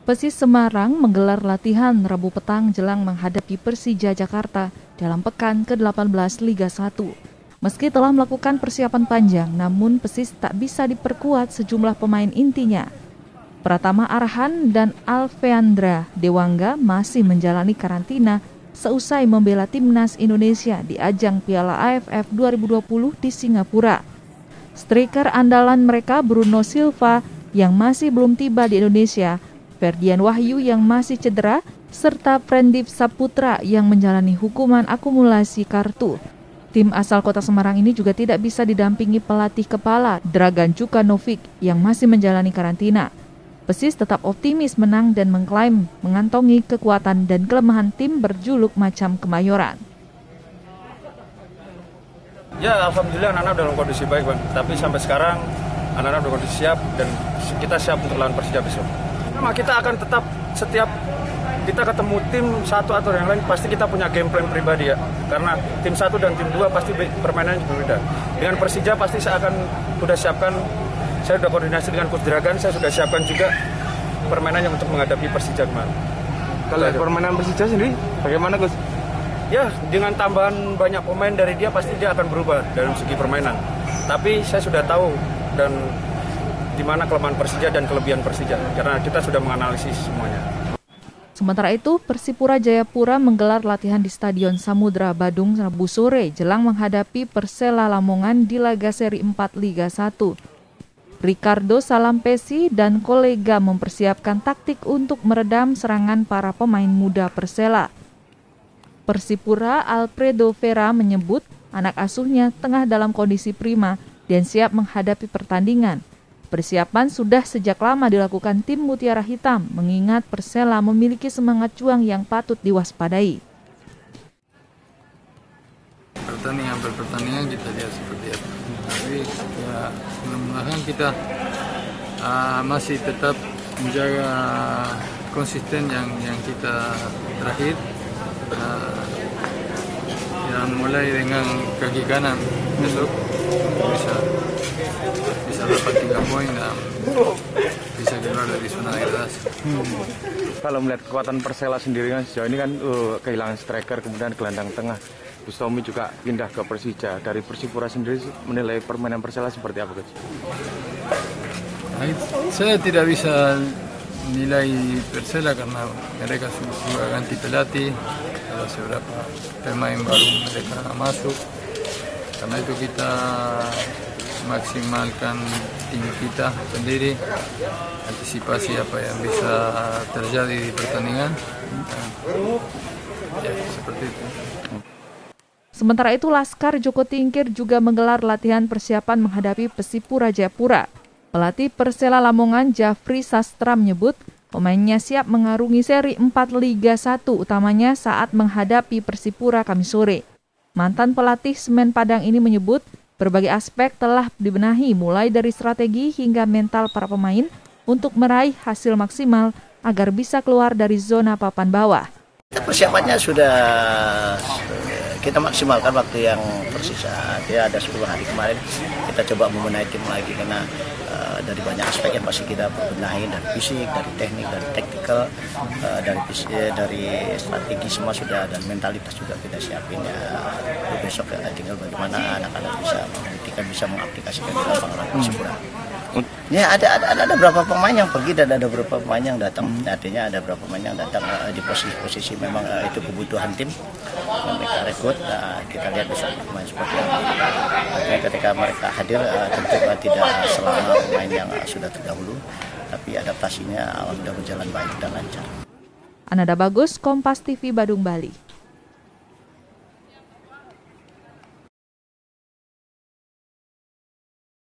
Persis Semarang menggelar latihan Rabu petang jelang menghadapi Persija Jakarta dalam pekan ke-18 Liga 1. Meski telah melakukan persiapan panjang, namun Persis tak bisa diperkuat sejumlah pemain intinya. Pratama Arhan dan Alfeandra Dewangga masih menjalani karantina seusai membela timnas Indonesia di ajang Piala AFF 2020 di Singapura. Striker andalan mereka Bruno Silva yang masih belum tiba di Indonesia, Ferdian Wahyu yang masih cedera, serta Prendip Saputra yang menjalani hukuman akumulasi kartu. Tim asal kota Semarang ini juga tidak bisa didampingi pelatih kepala Dragan Djukanovic yang masih menjalani karantina. Persis tetap optimis menang dan mengklaim mengantongi kekuatan dan kelemahan tim berjuluk Macan Kemayoran. Ya, alhamdulillah anak-anak dalam kondisi baik, Bang. Tapi sampai sekarang anak-anak dalam kondisi siap dan kita siap untuk lawan Persija besok. Kita akan tetap setiap kita ketemu tim satu atau yang lain pasti kita punya game plan pribadi ya. Karena tim satu dan tim dua pasti permainannya berbeda. Dengan Persija pasti saya akan sudah siapkan, saya sudah koordinasi dengan Coach Dragan, saya sudah siapkan juga permainannya untuk menghadapi Persija kemarin. Kalau permainan Persija sendiri bagaimana, Coach? Ya, dengan tambahan banyak pemain dari dia pasti dia akan berubah dalam segi permainan. Tapi saya sudah tahu dan di mana kelemahan Persija dan kelebihan Persija karena kita sudah menganalisis semuanya. Sementara itu, Persipura Jayapura menggelar latihan di Stadion Samudra Badung Rabu sore jelang menghadapi Persela Lamongan di laga seri 4 Liga 1. Ricardo Salampesi dan kolega mempersiapkan taktik untuk meredam serangan para pemain muda Persela. Persipura Alfredo Vera menyebut anak asuhnya tengah dalam kondisi prima dan siap menghadapi pertandingan. Persiapan sudah sejak lama dilakukan tim Mutiara Hitam, mengingat Persela memiliki semangat juang yang patut diwaspadai. Pertandingan kita lihat seperti apa. Tapi ya mudah-mudahan kita masih tetap menjaga konsisten yang kita terakhir. Yang mulai dengan kaki kanan besok bisa dapat 3 poin dan bisa keluar dari zona degradasi. Kalau melihat kekuatan Persela sendiri kan sejauh ini kan kehilangan striker, kemudian gelandang tengah Bustomi juga pindah ke Persija. Dari Persipura sendiri menilai permainan Persela seperti apa, Coach? Saya tidak bisa nilai Persela karena mereka sudah ganti pelatih, ada beberapa pemain baru mereka masuk. Karena itu kita maksimalkan tim kita sendiri, antisipasi apa yang bisa terjadi di pertandingan. Ya, seperti itu. Sementara itu, Laskar Joko Tingkir juga menggelar latihan persiapan menghadapi Persipura Jayapura. Pelatih Persela Lamongan Jafri Sastra menyebut pemainnya siap mengarungi seri 4 Liga 1 utamanya saat menghadapi Persipura Kamis sore. Mantan pelatih Semen Padang ini menyebut berbagai aspek telah dibenahi mulai dari strategi hingga mental para pemain untuk meraih hasil maksimal agar bisa keluar dari zona papan bawah. Persiapannya sudah kita maksimalkan waktu yang tersisa. Ya, ada 10 hari kemarin kita coba membenahi tim lagi karena dari banyak aspek yang pasti kita benahi, dari fisik, dari teknik, dari taktikal, dari strategi semua sudah, dan mentalitas juga kita siapin ya. Besok tinggal bagaimana anak-anak bisa mengaplikasikan di lapangan Persipura. Ya, ada beberapa pemain yang pergi dan ada beberapa pemain yang datang. Artinya ada beberapa pemain yang datang di posisi memang itu kebutuhan tim. Mereka rekrut, kita lihat besok pemain seperti apa. Artinya ketika mereka hadir tentu tidak selama pemain yang sudah terdahulu, tapi adaptasinya sudah berjalan baik dan lancar. Ananda Bagus, Kompas TV Badung, Bali.